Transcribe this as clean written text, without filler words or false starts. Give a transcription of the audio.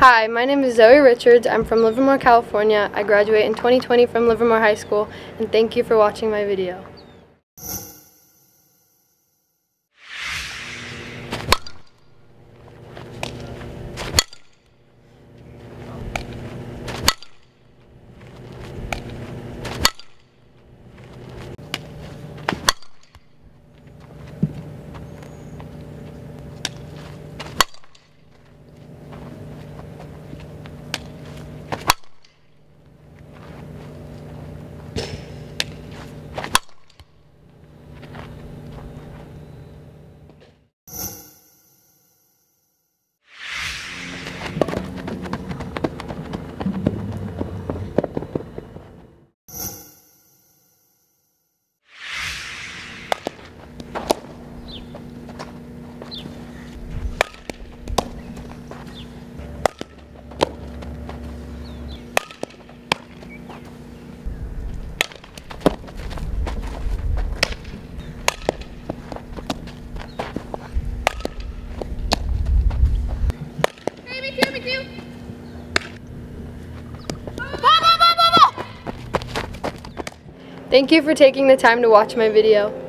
Hi, my name is Zoe Richards. I'm from Livermore, California. I graduate in 2020 from Livermore High School, and thank you for watching my video. Thank you for taking the time to watch my video.